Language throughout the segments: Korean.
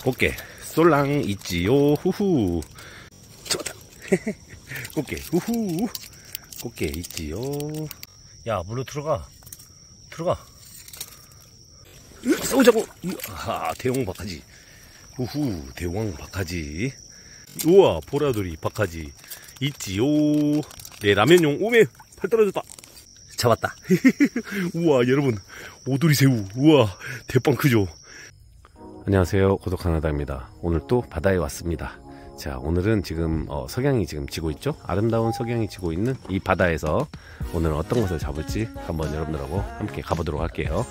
꽃게 쏠랑 있지요. 후후. 좋다. 꽃게 후후. 꽃게 있지요. 야, 물로 들어가. 쏘자고. 아, 대왕 박하지. 우후, 대왕 박하지. 우와, 보라돌이 박하지. 있지요. 네, 라면용 오메. 팔 떨어졌다. 잡았다. 우와, 여러분, 오돌이 새우. 우와, 대빵 크죠. 안녕하세요, 고독하나다입니다. 오늘 또 바다에 왔습니다. 자, 오늘은 지금 석양이 지금 지고 있죠. 아름다운 석양이 지고 있는 이 바다에서 오늘 어떤 것을 잡을지 한번 여러분들하고 함께 가보도록 할게요.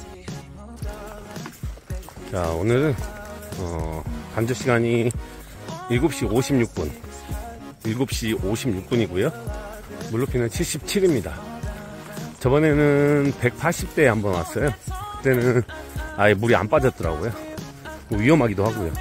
자, 오늘은 간조 시간이 7시 56분 7시 56분이고요 물높이는 77입니다 저번에는 180대에 한번 왔어요. 그때는 아예 물이 안 빠졌더라고요. 위험하기도 하고요.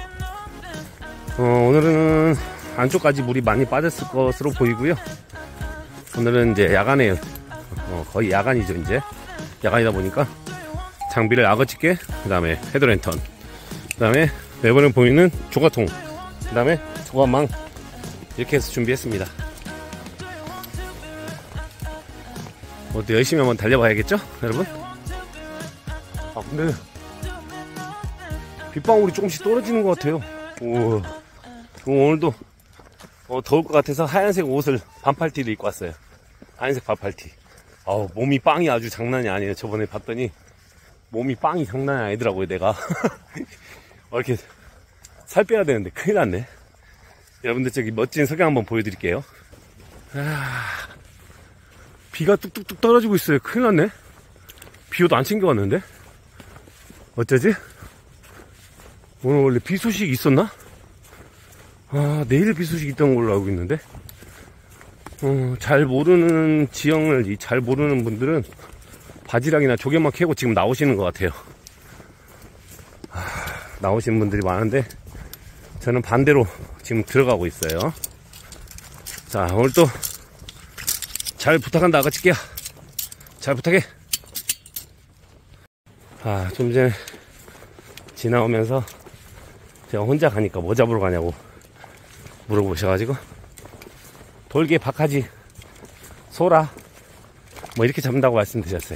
오늘은 안쪽까지 물이 많이 빠졌을 것으로 보이고요. 오늘은 이제 야간에 거의 야간이죠. 이제 야간이다 보니까 장비를 악어집게, 그 다음에 헤드랜턴, 그 다음에 매번에 보이는 조가통, 그 다음에 조가망, 이렇게 해서 준비했습니다. 어때, 열심히 한번 달려봐야겠죠, 여러분? 아, 근데 빗방울이 조금씩 떨어지는 것 같아요. 오, 오늘도 더울 것 같아서 하얀색 옷을 반팔티를 입고 왔어요. 하얀색 반팔티. 몸이 빵이 아주 장난이 아니에요. 저번에 봤더니 몸이 빵이 장난이 아니더라고요, 내가. 이렇게 살 빼야 되는데 큰일 났네. 여러분들, 저기 멋진 석양 한번 보여드릴게요. 비가 뚝뚝뚝 떨어지고 있어요. 큰일 났네. 비옷 안 챙겨왔는데 어쩌지? 오늘 원래 비 소식이 있었나? 내일 비 소식이 있던 걸로 알고 있는데 잘 모르는 지형을 잘 모르는 분들은 바지락이나 조개만 캐고 지금 나오시는 것 같아요. 나오시는 분들이 많은데 저는 반대로 지금 들어가고 있어요. 자, 오늘도 잘 부탁한다, 아가씨끼야. 잘 부탁해. 좀 전에 지나오면서 제가 혼자 가니까 뭐 잡으러 가냐고 물어보셔가지고 돌개, 박하지, 소라 뭐 이렇게 잡는다고 말씀드렸어요.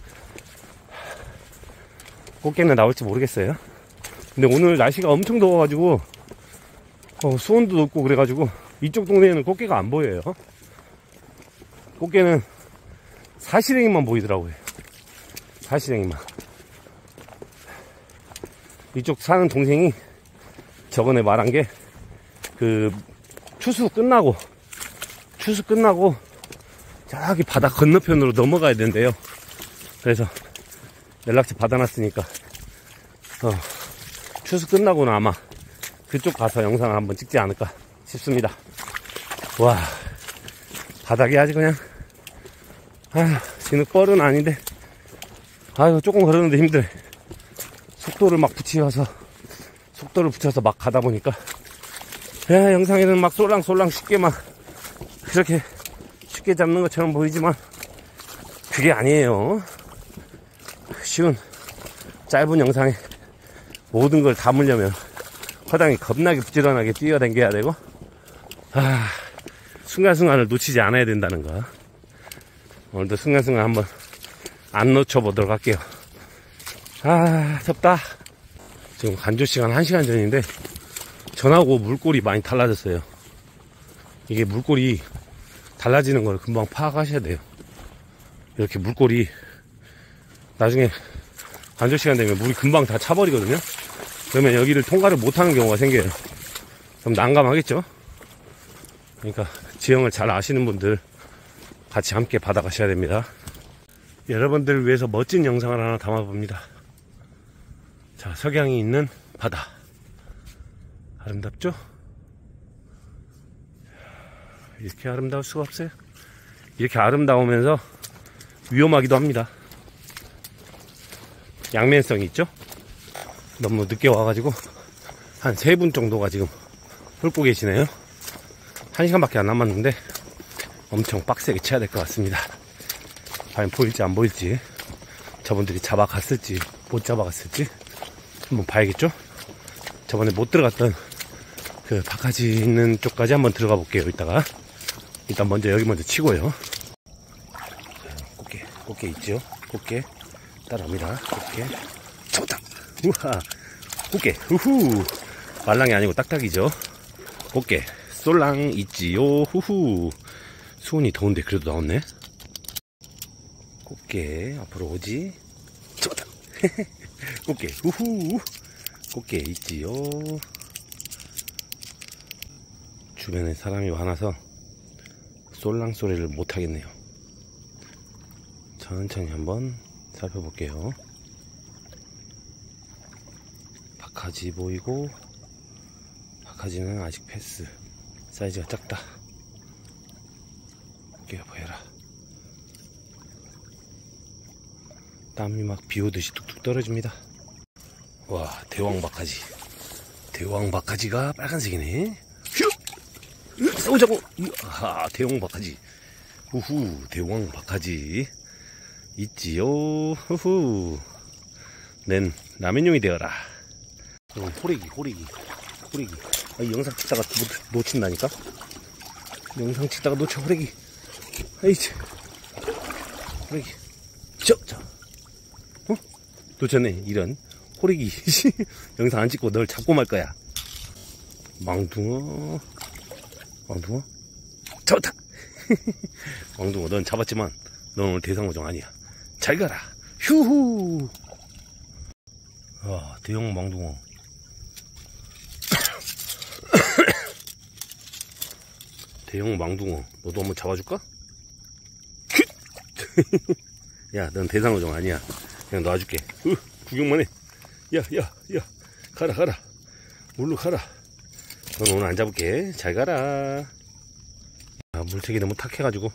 꽃게는 나올지 모르겠어요. 근데 오늘 날씨가 엄청 더워가지고 수온도 높고 그래가지고 이쪽 동네에는 꽃게가 안 보여요. 꽃게는 사시랭이만 보이더라고요. 사시랭이만. 이쪽 사는 동생이 저번에 말한 게 추수 끝나고 저기 바다 건너편으로 넘어가야 된대요. 그래서 연락처 받아놨으니까 추수 끝나고는 아마 그쪽 가서 영상을 한번 찍지 않을까 싶습니다. 와, 바닥이 아주 그냥 지는 뻘은 아닌데 조금 걸었는데 힘들어. 속도를 붙여서 막 가다 보니까 영상에는 막 쏠랑쏠랑 쉽게 그렇게 쉽게 잡는 것처럼 보이지만 그게 아니에요. 쉬운 짧은 영상에 모든 걸 담으려면 허당이 겁나게 부지런하게 뛰어다녀야 되고 순간순간을 놓치지 않아야 된다는 거. 오늘도 순간순간 한번 안 놓쳐보도록 할게요. 덥다. 지금 간조 시간 1시간 전인데 전하고 물골이 많이 달라졌어요. 이게 물골이 달라지는 걸 금방 파악하셔야 돼요. 이렇게 물골이 나중에 간조 시간 되면 물이 금방 다 차버리거든요. 그러면 여기를 통과를 못하는 경우가 생겨요. 그럼 난감하겠죠. 그러니까 지형을 잘 아시는 분들 같이 함께 받아가셔야 됩니다. 여러분들을 위해서 멋진 영상을 하나 담아봅니다. 자, 석양이 있는 바다. 아름답죠? 이렇게 아름다울 수가 없어요. 이렇게 아름다우면서 위험하기도 합니다. 양면성이 있죠? 너무 늦게 와가지고 한 3분 정도가 지금 훑고 계시네요. 1시간밖에 안 남았는데 엄청 빡세게 쳐야 될 것 같습니다. 과연 보일지 안 보일지, 저분들이 잡아갔을지 못 잡아갔을지 한번 봐야겠죠? 저번에 못 들어갔던 그 바가지 있는 쪽까지 한번 들어가 볼게요. 이따가 일단 먼저 여기 먼저 치고요. 꽃게 있죠? 꽃게 따라옵니다. 꽃게 잡았다. 우와, 꽃게 우후. 말랑이 아니고 딱딱이죠. 꽃게 쏠랑 있지요. 후후. 수온이 더운데 그래도 나왔네. 꽃게 앞으로 오지. 잡았다. 꽃게 우후. 꽃게 있지요. 주변에 사람이 많아서 쏠랑 소리를 못 하겠네요. 천천히 한번 살펴볼게요. 바카지 보이고, 바카지는 아직 패스. 사이즈가 작다. 꽃게가 보여라. 땀이 막 비오듯이 뚝뚝 떨어집니다. 와, 대왕 바카지. 대왕 바카지가 빨간색이네. 휴! 싸우자고! 아, 대왕 바카지. 우후, 대왕 바카지. 있지요. 후후. 낸 라면용이 되어라. 호래기. 아, 이 영상 찍다가 놓친다니까? 영상 찍다가 놓쳐, 호래기. 아이치. 호래기. 자. 어? 놓쳤네, 이런. 호래기. 영상 안 찍고 널 잡고 말 거야. 망둥어. 잡았다. 망둥어, 넌 잡았지만, 넌 오늘 대상어종 아니야. 잘 가라. 휴후. 와, 대형 망둥어. 대형 망둥어. 너도 한번 잡아줄까? 야, 넌 대상어종 아니야. 그냥 놔줄게. 구경만 해. 야. 가라. 물로 가라. 넌 오늘 안 잡을게. 잘 가라. 아, 물색이 너무 탁해가지고.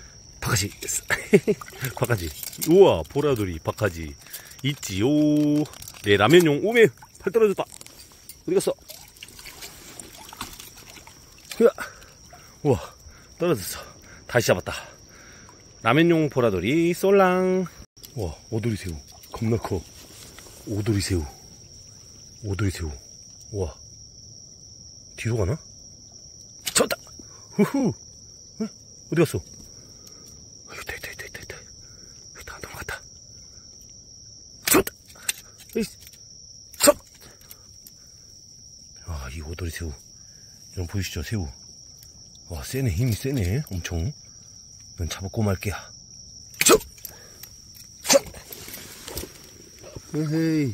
바카지. 우와, 보라돌이 바카지. 있지요. 네, 라면용. 오메, 팔 떨어졌다. 어디 갔어? 우와, 떨어졌어. 다시 잡았다. 라면용 보라돌이 쏠랑. 우와, 오돌이새우. 겁나 커. 오돌이새우. 우와. 뒤로 가나? 잡았다. 후후. 어디 갔어? 있다. 넘어갔다. 잡았다. 아, 이 오돌이 새우. 좀 보이시죠, 새우. 와, 세네. 힘이 세네. 엄청. 넌 잡았고 말게야. 에헤이.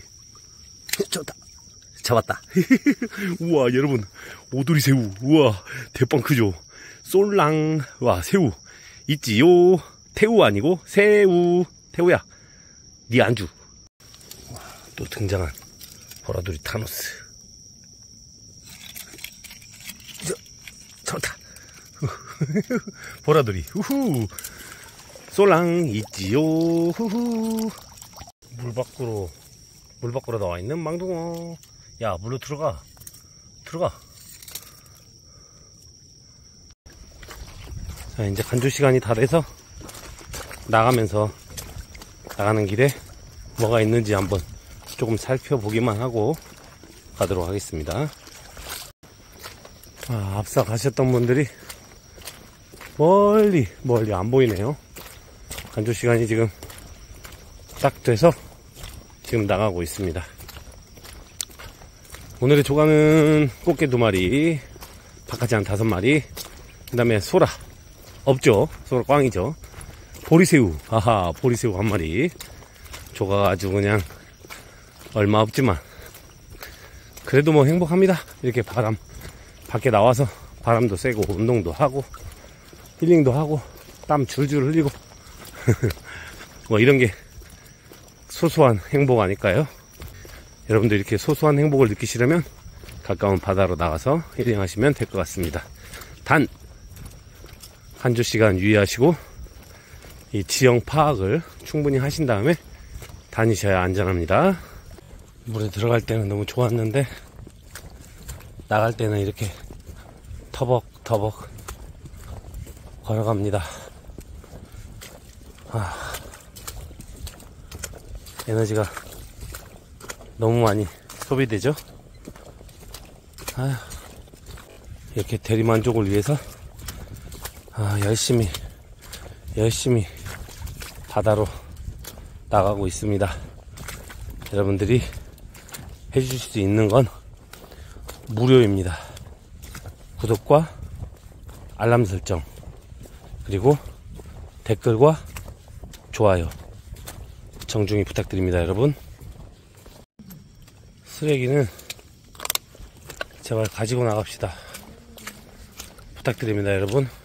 잡았다. 우와, 여러분. 오돌이 새우. 우와, 대빵 크죠? 쏠랑. 와, 새우. 있지요. 태우 아니고 새우. 태우야, 네 안주. 와, 또 등장한 보라돌이 타노스. 잡았다. 보라돌이. 후후. 쏠랑 있지요. 후후. 물 밖으로 나와 있는 망둥어. 야, 물로 들어가. 자, 이제 간조 시간이 다 돼서 나가는 길에 뭐가 있는지 한번 조금 살펴보기만 하고 가도록 하겠습니다. 아, 앞서 가셨던 분들이 멀리 안 보이네요. 간조 시간이 지금 딱 돼서 지금 나가고 있습니다. 오늘의 조과는 꽃게 2마리, 바카지 한 5마리, 그 다음에 소라 없죠. 소라 꽝이죠. 보리새우. 아하, 보리새우 1마리. 조과가 아주 그냥 얼마 없지만 그래도 뭐 행복합니다. 이렇게 밖에 나와서 바람도 쐬고 운동도 하고 힐링도 하고 땀 줄줄 흘리고 뭐 이런 게 소소한 행복 아닐까요? 여러분도 이렇게 소소한 행복을 느끼시려면 가까운 바다로 나가서 힐링하시면 될 것 같습니다. 단 한 주 시간 유의하시고 이 지형 파악을 충분히 하신 다음에 다니셔야 안전합니다. 물에 들어갈 때는 너무 좋았는데 나갈 때는 이렇게 터벅터벅 걸어갑니다. 에너지가 너무 많이 소비되죠? 아휴, 이렇게 대리만족을 위해서 열심히 바다로 나가고 있습니다. 여러분들이 해주실 수 있는 건 무료입니다. 구독과 알람 설정, 그리고 댓글과 좋아요 정중히 부탁드립니다. 여러분, 쓰레기는 제발 가지고 나갑시다. 부탁드립니다. 여러분.